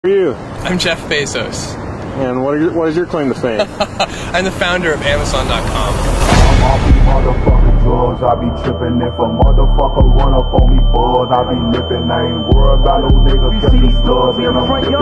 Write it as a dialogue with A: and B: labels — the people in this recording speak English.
A: Who are you?
B: I'm Jeff Bezos.
A: And what is your claim to fame?
B: I'm the founder of Amazon.com.
C: I'm off these motherfucking drugs. I be tripping if a motherfucker run up on me, bud. I be lipping. I ain't worried about no niggas catching slugs. And I'm